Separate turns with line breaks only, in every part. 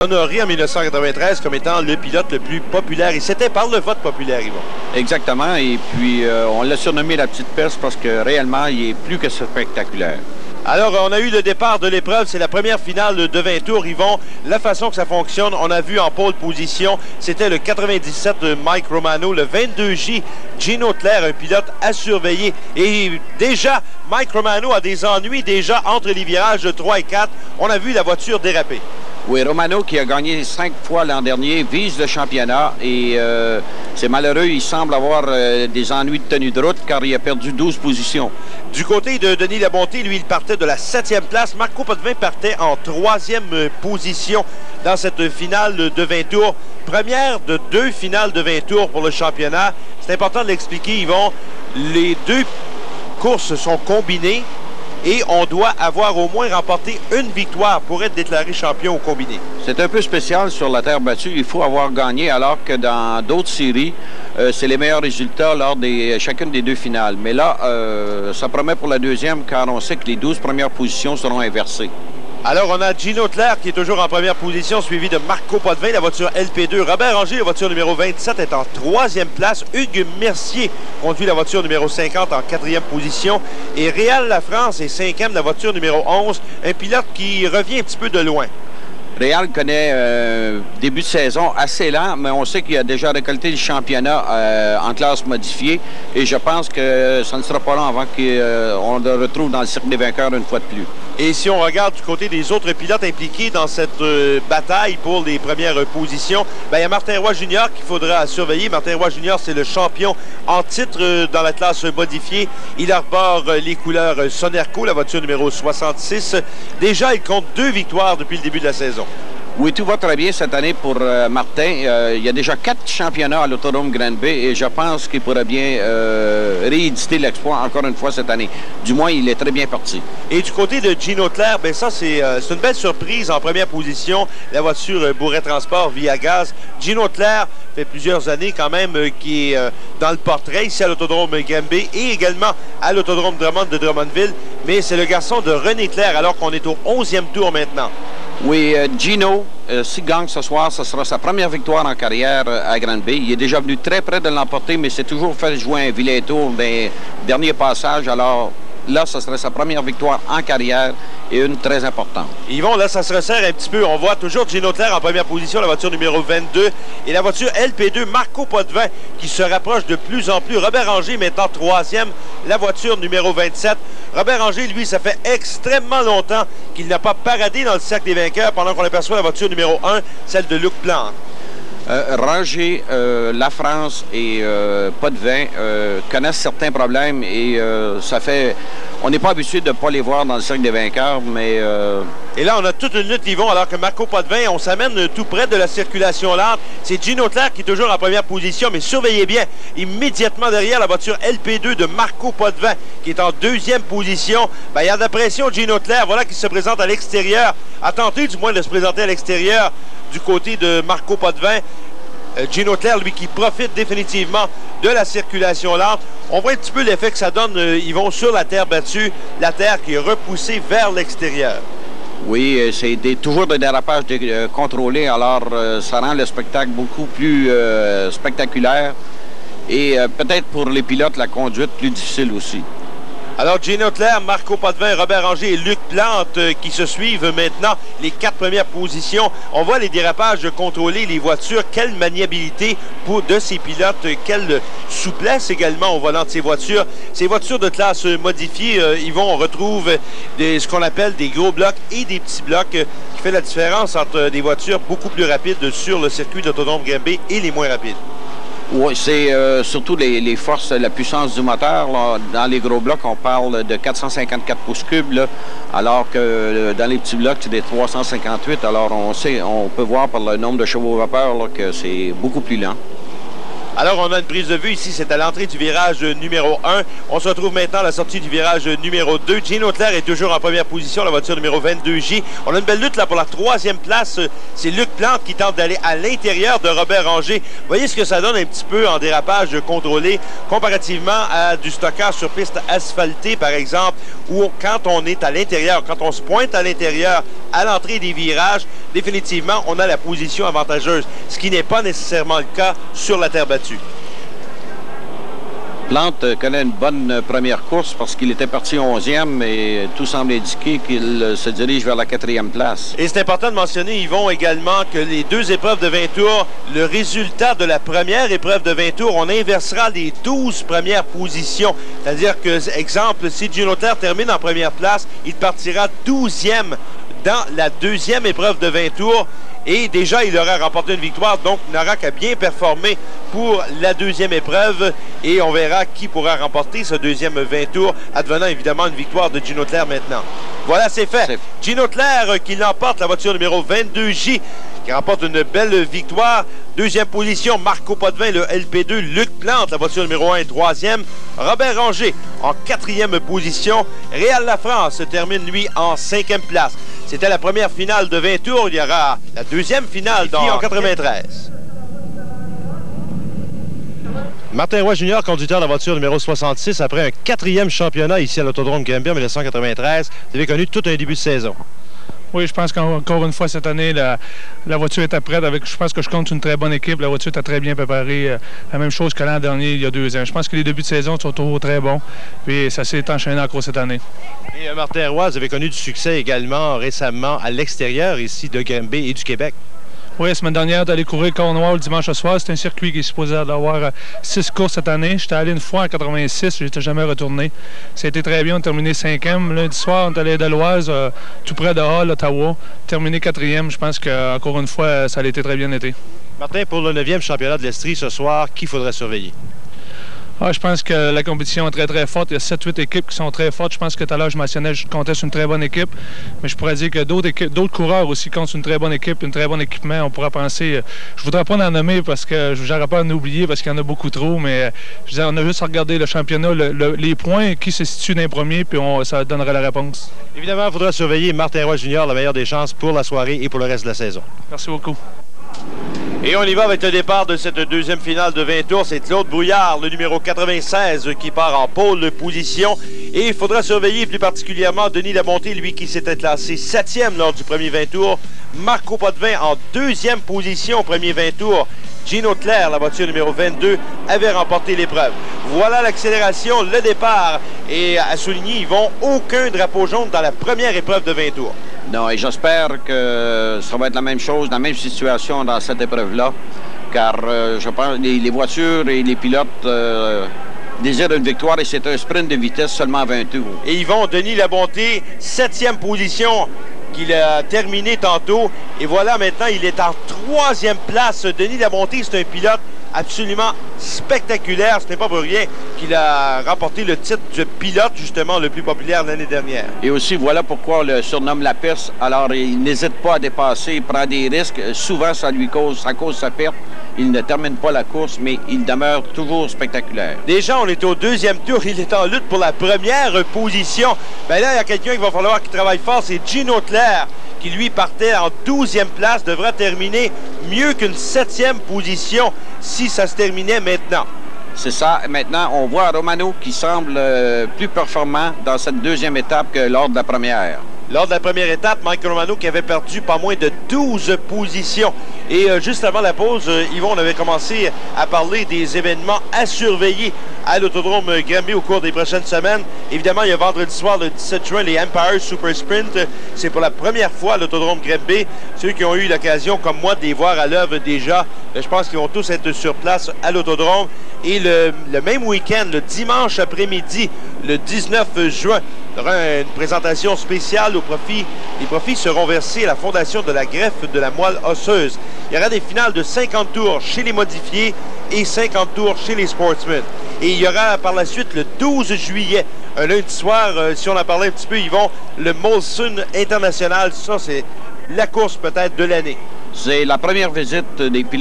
Honoré en 1993 comme étant le pilote le plus populaire. Et c'était par le vote populaire, Yvon.
Exactement. Et puis, on l'a surnommé la petite perse parce que réellement, il est plus que spectaculaire.
Alors, on a eu le départ de l'épreuve. C'est la première finale de 20 tours, Yvon. La façon que ça fonctionne, on a vu en pole position, c'était le 97 de Mike Romano, le 22J, Gino Tlair, un pilote à surveiller. Et déjà, Mike Romano a des ennuis déjà entre les virages 3 et 4. On a vu la voiture déraper.
Oui, Romano, qui a gagné 5 fois l'an dernier, vise le championnat et c'est malheureux. Il semble avoir des ennuis de tenue de route car il a perdu 12 positions.
Du côté de Denis Labonté, lui, il partait de la 7e place. Marco Potvin partait en 3e position dans cette finale de 20 tours. Première de 2 finales de 20 tours pour le championnat. C'est important de l'expliquer, Yvon. Les 2 courses sont combinées. Et on doit avoir au moins remporté une victoire pour être déclaré champion au combiné.
C'est un peu spécial sur la terre battue. Il faut avoir gagné, alors que dans d'autres séries, c'est les meilleurs résultats lors de chacune des 2 finales. Mais là, ça promet pour la 2e, car on sait que les 12 premières positions seront inversées.
Alors, on a Gino Tlair qui est toujours en première position, suivi de Marco Potvin, la voiture LP2. Robert Anger, la voiture numéro 27, est en 3e place. Hugues Mercier conduit la voiture numéro 50 en 4e position. Et Réal Lafrance est 5e, la voiture numéro 11. Un pilote qui revient un petit peu de loin.
Réal connaît début de saison assez lent, mais on sait qu'il a déjà récolté le championnat en classe modifiée. Et je pense que ça ne sera pas long avant qu'on le retrouve dans le cercle des vainqueurs une fois de plus.
Et si on regarde du côté des autres pilotes impliqués dans cette bataille pour les premières positions, il y a Martin Roy Jr. qu'il faudra surveiller. Martin Roy Jr., c'est le champion en titre dans la classe modifiée. Il arbore les couleurs Sonerco, la voiture numéro 66. Déjà, il compte 2 victoires depuis le début de la saison.
Oui, tout va très bien cette année pour Martin. Il y a déjà 4 championnats à l'Autodrome Granby et je pense qu'il pourrait bien rééditer l'exploit encore une fois cette année. Du moins, il est très bien parti. Et
du côté de Gino Tlair, ça, c'est une belle surprise en première position. La voiture Bourret Transport via gaz. Gino Tlair fait plusieurs années quand même qui est dans le portrait ici à l'Autodrome Granby et également à l'Autodrome Drummond de Drummondville. Mais c'est le garçon de René Tlair alors qu'on est au 11e tour maintenant.
Oui, Gino, s'il gagne ce soir, ce sera sa première victoire en carrière à Granby. Il est déjà venu très près de l'emporter, mais c'est toujours fait jouer un vilain tour des derniers passages. Alors là, ce serait sa première victoire en carrière et une très importante.
Yvon, là, ça se resserre un petit peu. On voit toujours Gino Tlair en première position, la voiture numéro 22. Et la voiture LP2, Marco Potvin, qui se rapproche de plus en plus. Robert Anger, maintenant 3e, la voiture numéro 27. Robert Anger, lui, ça fait extrêmement longtemps qu'il n'a pas paradé dans le cercle des vainqueurs pendant qu'on aperçoit la voiture numéro 1, celle de Luc Plante.
Ranger, Lafrance et Potvin connaissent certains problèmes et ça fait... On n'est pas habitué de ne pas les voir dans le cercle des vainqueurs, mais...
Et là, on a toute une lutte, Yvon, alors que Marco Potvin, on s'amène tout près de la circulation lente. C'est Gino Tlair qui est toujours en première position, mais surveillez bien, immédiatement derrière la voiture LP2 de Marco Potvin, qui est en 2e position. Il y a de la pression, Gino Tlair, voilà qui se présente à l'extérieur, a tenté du moins de se présenter à l'extérieur du côté de Marco Potvin. Gino Tlair, lui, qui profite définitivement de la circulation lente. On voit un petit peu l'effet que ça donne, ils vont sur la terre battue, la terre qui est repoussée vers l'extérieur.
Oui, c'est toujours des dérapages contrôlés, alors ça rend le spectacle beaucoup plus spectaculaire et peut-être pour les pilotes, la conduite plus difficile aussi.
Alors, Gino Tlair, Marco Potvin, Robert Anger et Luc Plante qui se suivent maintenant les 4 premières positions. On voit les dérapages contrôlés, les voitures, quelle maniabilité de ces pilotes, quelle souplesse également au volant de ces voitures. Ces voitures de classe modifiée, on retrouve ce qu'on appelle des gros blocs et des petits blocs qui fait la différence entre des voitures beaucoup plus rapides sur le circuit d'Autodrome Granby et les moins rapides.
Oui, c'est surtout les forces, la puissance du moteur. Là. Dans les gros blocs, on parle de 454 pouces cubes, là, alors que dans les petits blocs, c'est des 358. Alors, on peut voir par le nombre de chevaux vapeur là, que c'est beaucoup plus lent.
Alors, on a une prise de vue ici, c'est à l'entrée du virage numéro 1. On se retrouve maintenant à la sortie du virage numéro 2. Gino Auclair est toujours en première position, la voiture numéro 22J. On a une belle lutte là pour la troisième place. C'est Luc Plante qui tente d'aller à l'intérieur de Robert Ranger. Vous voyez ce que ça donne un petit peu en dérapage contrôlé comparativement à du stockage sur piste asphaltée, par exemple, où quand on est à l'intérieur, quand on se pointe à l'intérieur, à l'entrée des virages, définitivement, on a la position avantageuse, ce qui n'est pas nécessairement le cas sur la terre battue.
Plante connaît une bonne première course parce qu'il était parti 11e et tout semble indiquer qu'il se dirige vers la 4e place.
Et c'est important de mentionner, Yvon, également que les deux épreuves de 20 tours, le résultat de la première épreuve de 20 tours, on inversera les 12 premières positions. C'est-à-dire que, exemple, si Gino Auclair termine en première place, il partira 12e dans la deuxième épreuve de 20 tours. Et déjà, il aura remporté une victoire, donc il n'aura qu'à bien performer pour la deuxième épreuve. Et on verra qui pourra remporter ce deuxième 20 tours, advenant évidemment une victoire de Gino Auclair maintenant. Voilà, c'est fait. Gino Auclair qui l'emporte, la voiture numéro 22J, qui remporte une belle victoire. Deuxième position, Marco Potvin, le LP2. Luc Plante, la voiture numéro 1, troisième. Robert Ranger en quatrième position. Réal Lafrance termine, lui, en cinquième place. C'était la première finale de 20 tours. Il y aura la deuxième finale en 93. Martin Roy Jr., conducteur de la voiture numéro 66, après un quatrième championnat ici à l'Autodrome Granby en 1993. Vous avez connu tout un début de saison.
Oui, je pense qu'encore une fois cette année, la voiture était prête. Je pense que je compte une très bonne équipe. La voiture était très bien préparée. La même chose que l'an dernier, il y a 2 ans. Je pense que les débuts de saison sont toujours très bons. Puis ça s'est enchaîné encore cette année.
Et Martin Roy, vous avez connu du succès également récemment à l'extérieur ici de Granby et du Québec.
Oui, la semaine dernière, d'aller courir Cornwall dimanche soir. C'est un circuit qui est supposé avoir 6 courses cette année. J'étais allé une fois en 86, je n'étais jamais retourné. Ça a été très bien, on a terminé 5e. Lundi soir, on est allé de l'Oise, tout près de Hall, Ottawa. Terminé 4e. Je pense qu'encore une fois, ça a été très bien été.
Martin, pour le 9e championnat de l'Estrie ce soir, qui faudrait surveiller?
Je pense que la compétition est très, très forte. Il y a 7-8 équipes qui sont très fortes. Je pense que tout à l'heure, je mentionnais, je comptais sur une très bonne équipe. Mais je pourrais dire que d'autres coureurs aussi comptent sur une très bonne équipe, un très bon équipement. On pourra penser... Je ne voudrais pas en nommer parce que je n'aurais pas à en oublier parce qu'il y en a beaucoup trop. Mais je veux dire, on a juste à regarder le championnat, les points, qui se situe dans les premiers, puis ça donnerait la réponse.
Évidemment, il faudra surveiller Martin Roy Jr., la meilleure des chances pour la soirée et pour le reste de la saison.
Merci beaucoup.
Et on y va avec le départ de cette deuxième finale de 20 tours. C'est Claude Brouillard, le numéro 96, qui part en pôle position. Et il faudra surveiller plus particulièrement Denis Labonté, lui qui s'était classé 7e lors du premier 20 tours. Marco Potvin en deuxième position au premier 20 tours. Gino Auclair, la voiture numéro 22, avait remporté l'épreuve. Voilà l'accélération, le départ. Et à souligner, ils vont aucun drapeau jaune dans la première épreuve de 20 tours.
Non, et j'espère que ça va être la même chose, la même situation dans cette épreuve-là, car je pense que les voitures et les pilotes désirent une victoire et c'est un sprint de vitesse seulement 20 tours.
Et Yvon, Denis Labonté, 7e position qu'il a terminé tantôt. Et voilà, maintenant, il est en 3e place. Denis Labonté, c'est un pilote absolument spectaculaire. Ce n'est pas pour rien qu'il a remporté le titre de pilote, justement, le plus populaire l'année dernière.
Et aussi, voilà pourquoi on le surnomme la Perse. Alors, il n'hésite pas à dépasser, il prend des risques. Souvent, ça cause sa perte. Il ne termine pas la course, mais il demeure toujours spectaculaire.
Déjà, on est au deuxième tour. Il est en lutte pour la première position. Ben là, il y a quelqu'un qui va falloir qu'il travaille fort. C'est Gino Auclair, qui lui partait en 12e place, devrait terminer mieux qu'une 7e position si ça se terminait maintenant.
C'est ça. Maintenant, on voit Romano qui semble plus performant dans cette deuxième étape que lors de la première.
Lors de la première étape, Mike Romano qui avait perdu pas moins de 12 positions. Et juste avant la pause, Yvon, on avait commencé à parler des événements à surveiller à l'Autodrome Granby au cours des prochaines semaines. Évidemment, il y a vendredi soir, le 17 juin, les Empire Super Sprint. C'est pour la première fois à l'Autodrome Granby. Ceux qui ont eu l'occasion, comme moi, de les voir à l'œuvre déjà, je pense qu'ils vont tous être sur place à l'Autodrome. Et le même week-end, le dimanche après-midi, le 19 juin, il y aura une présentation spéciale au profit. Les profits seront versés à la Fondation de la greffe de la moelle osseuse. Il y aura des finales de 50 tours chez les modifiés et 50 tours chez les sportsmen. Et il y aura par la suite le 12 juillet, un lundi soir, si on en parlait un petit peu, Yvon, le Molson International. Ça, c'est la course peut-être de l'année.
C'est la première visite des pilotes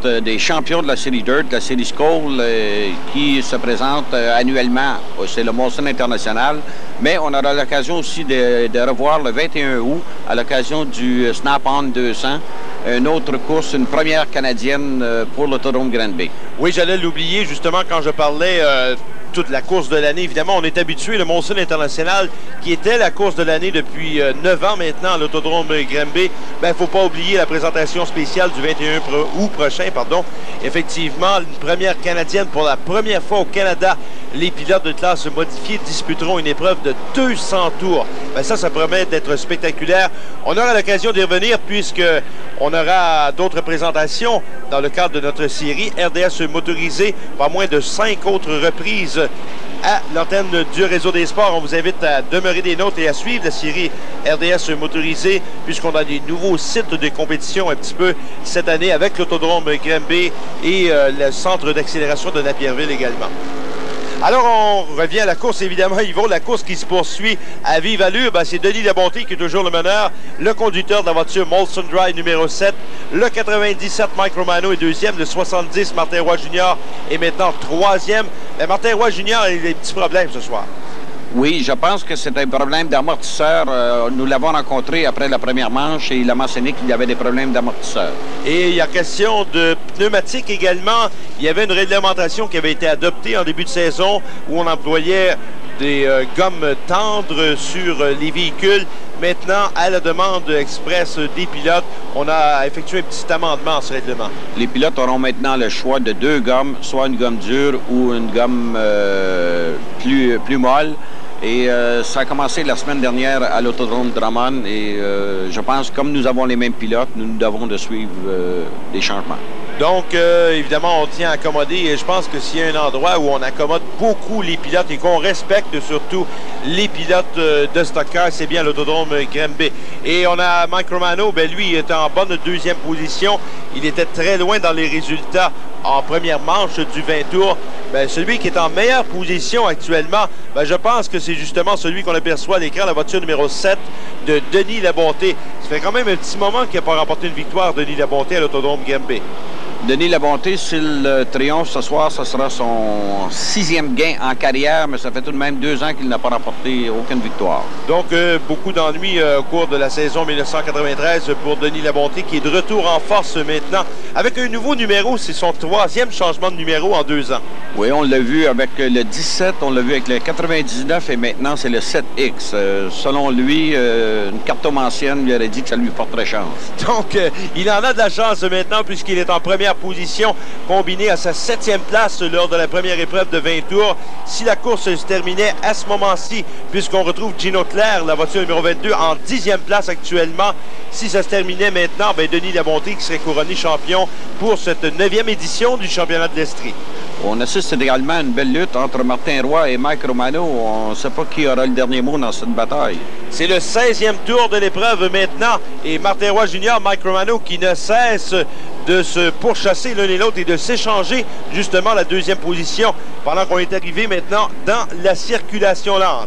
des champions de la série Dirt, de la série Skoal, qui se présentent annuellement. C'est le Molson International. Mais on aura l'occasion aussi de revoir le 21 août, à l'occasion du Snap-on 200, une autre course, une première canadienne pour l'autodrome Granby.
Oui, j'allais l'oublier justement quand je parlais toute la course de l'année. Évidemment, on est habitué, le Molson International, qui était la course de l'année depuis 9 ans maintenant à l'autodrome Granby. Il ne faut pas oublier la présentation spéciale du 21 août prochain. Effectivement, une première canadienne pour la première fois au Canada. Les pilotes de classe modifiée disputeront une épreuve de 200 tours. Ça promet d'être spectaculaire. On aura l'occasion d'y revenir puisque on aura d'autres présentations dans le cadre de notre série RDS motorisé, pas moins de 5 autres reprises à l'antenne du Réseau des Sports. On vous invite à demeurer des nôtres et à suivre la série RDS motorisée puisqu'on a des nouveaux sites de compétition un petit peu cette année avec l'autodrome Granby et le centre d'accélération de Napierville également. Alors, on revient à la course, évidemment, Yvon. La course qui se poursuit à vive allure, c'est Denis Labonté qui est toujours le meneur, le conducteur de la voiture Molson Dry numéro 7, le 97 Mike Romano est deuxième, le 70 Martin Roy Jr. est maintenant troisième. Mais Martin Roy Jr. a des petits problèmes ce soir.
Oui, je pense que c'est un problème d'amortisseur. Nous l'avons rencontré après la première manche et il a mentionné qu'il y avait des problèmes d'amortisseur. Et
il y a question de pneumatique également. Il y avait une réglementation qui avait été adoptée en début de saison où on employait des gommes tendres sur les véhicules. Maintenant, à la demande express des pilotes, on a effectué un petit amendement à ce règlement.
Les pilotes auront maintenant le choix de 2 gommes, soit une gomme dure ou une gomme plus molle. Et ça a commencé la semaine dernière à l'autodrome Drummond. Et je pense que comme nous avons les mêmes pilotes, nous devons de suivre des changements.
Donc, évidemment, on tient à accommoder. Et je pense que s'il y a un endroit où on accommode beaucoup les pilotes et qu'on respecte surtout les pilotes de stock car, c'est bien l'autodrome Granby. Et on a Mike Romano, lui, il est en bonne deuxième position. Il était très loin dans les résultats en première manche du 20 tours. Celui qui est en meilleure position actuellement, je pense que c'est justement celui qu'on aperçoit à l'écran, la voiture numéro 7 de Denis Labonté. Ça fait quand même un petit moment qu'il n'a pas remporté une victoire, Denis Labonté, à l'autodrome Granby.
Denis Labonté, s'il triomphe ce soir, ce sera son 6e gain en carrière, mais ça fait tout de même 2 ans qu'il n'a pas remporté aucune victoire.
Donc, beaucoup d'ennuis au cours de la saison 1993 pour Denis Labonté, qui est de retour en force maintenant. Avec un nouveau numéro, c'est son 3e changement de numéro en 2 ans.
Oui, on l'a vu avec le 17, on l'a vu avec le 99 et maintenant c'est le 7X. Selon lui, une cartomancienne lui aurait dit que ça lui porterait chance.
Donc, il en a de la chance maintenant puisqu'il est en première position, combiné à sa 7e place lors de la première épreuve de 20 tours. Si la course se terminait à ce moment-ci, puisqu'on retrouve Gino Claire, la voiture numéro 22, en 10e place actuellement, si ça se terminait maintenant, Denis Labonté qui serait couronné champion pour cette 9e édition du championnat de l'Estrie.
On assiste également à une belle lutte entre Martin Roy et Mike Romano. On ne sait pas qui aura le dernier mot dans cette bataille.
C'est le 16e tour de l'épreuve maintenant. Et Martin Roy Jr., Mike Romano qui ne cesse de se pourchasser l'un et l'autre et de s'échanger justement la 2e position pendant qu'on est arrivé maintenant dans la circulation lente.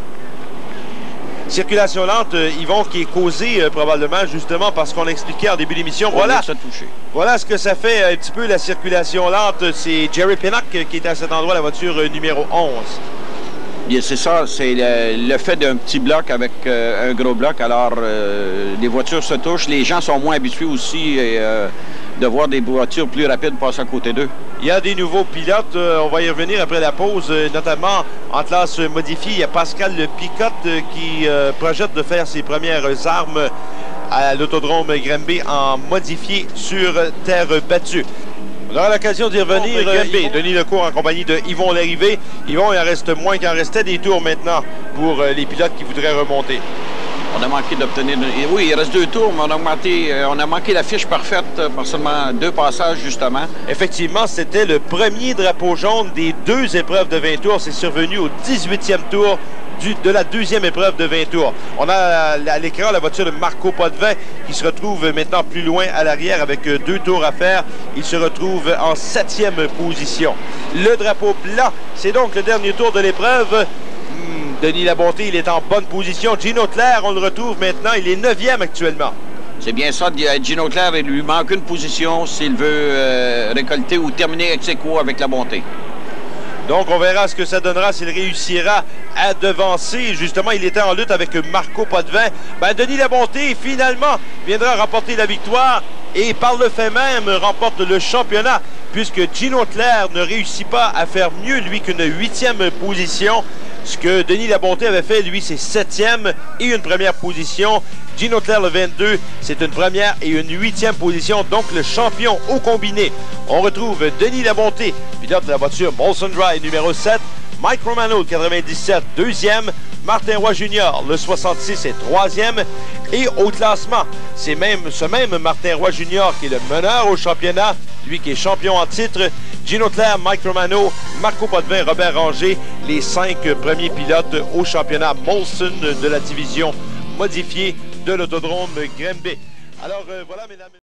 Circulation lente, Yvon, qui est causée probablement justement parce qu'on expliquait en début d'émission. Voilà ce que ça fait un petit peu la circulation lente. C'est Jerry Pinnock qui est à cet endroit, la voiture numéro 11.
Bien, c'est ça, c'est le fait d'un petit bloc avec un gros bloc. Alors, les voitures se touchent. Les gens sont moins habitués aussi de voir des voitures plus rapides passer à côté d'eux.
Il y a des nouveaux pilotes. On va y revenir après la pause, notamment en classe modifiée. Il y a Pascal Picotte qui projette de faire ses premières armes à l'autodrome Granby en modifié sur terre battue. On aura l'occasion d'y revenir. Denis Lecourt en compagnie de Yvon Larrivé. Yvon, il en reste moins qu'il en restait des tours maintenant pour les pilotes qui voudraient remonter.
On a manqué d'obtenir... Oui, il reste 2 tours, mais on a manqué la fiche parfaite par seulement 2 passages, justement.
Effectivement, c'était le premier drapeau jaune des 2 épreuves de 20 tours. C'est survenu au 18e tour de la 2e épreuve de 20 tours. On a à l'écran la voiture de Marco Potvin qui se retrouve maintenant plus loin à l'arrière avec 2 tours à faire. Il se retrouve en 7e position. Le drapeau blanc, c'est donc le dernier tour de l'épreuve. Denis Labonté, il est en bonne position. Gino Claire, on le retrouve maintenant. Il est 9e actuellement.
C'est bien ça. Gino Leclerc, il lui manque une position s'il veut récolter ou terminer ex aequo avec la Bonté.
Donc, on verra ce que ça donnera s'il réussira à devancer. Justement, il était en lutte avec Marco Potvin. Ben, Denis Labonté, finalement, viendra remporter la victoire et par le fait même remporte le championnat puisque Gino Leclerc ne réussit pas à faire mieux, lui, qu'une 8e position. Ce que Denis Labonté avait fait, lui, c'est 7e et une première position. Gino Leclerc, le 22, c'est une première et une 8e position. Donc, le champion au combiné. On retrouve Denis Labonté, pilote de la voiture Molson Dry, numéro 7. Mike Romano, le 97, 2e. Martin Roy Jr., le 66, est 3e. Et au classement, c'est ce même Martin Roy Jr. qui est le meneur au championnat, lui qui est champion en titre. Gino Leclerc, Mike Romano, Marco Potvin, Robert Ranger, les 5 premiers pilotes au championnat Molson de la division modifiée de l'autodrome Granby. Alors voilà, mesdames.